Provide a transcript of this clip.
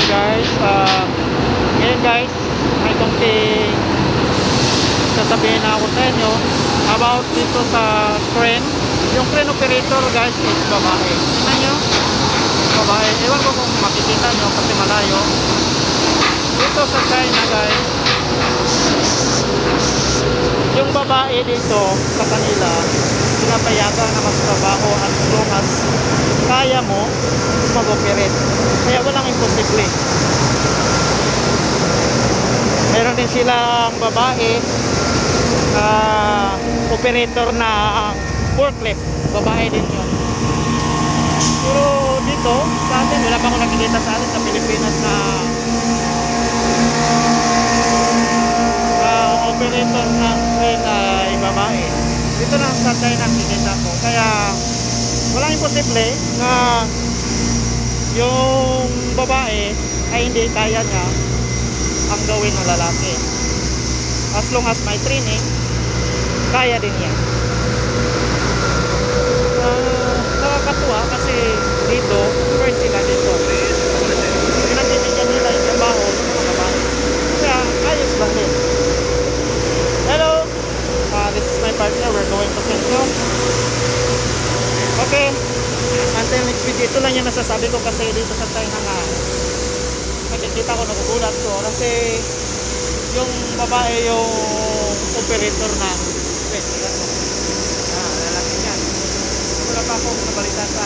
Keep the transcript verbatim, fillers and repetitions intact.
guys. Uh, ngayon guys, may konting sasabihin na ako sa inyo about dito sa crane. Yung crane operator guys is babae. Tingnan nyo, babae. Ewan ko kung makikita nyo kasi malayo. Dito sa China guys, yung babae dito sa kanila, pinapayagan na magtrabaho as long as kaya mo mag-operate. Kaya walang imposible. Meron din silang babae uh, operator na forklift, babae din yun. Pero dito sa atin, wala pa akong nakikita sa atin sa Pilipinas na uh, operator ng crane ay babae. Dito na sa China nakikita ko. Kaya walang imposible na yung babae ay hindi kaya niya ang gawin ng lalaki. As long as may training, kaya din yan. Uh, nakakatuwa kasi dito, first sila dito, pinagbibigyan nila yung trabaho ng mga babae. Kaya ayos lang din. Hello, uh, this is my partner. We're going to Central. Okay, until next video. Ito lang yung nasasabi ko kasi dito sa China nga nakikita ko, nagugulat ko kasi yung babae yung operator na ah, lalaki yan. Wala pa akong nabalita sa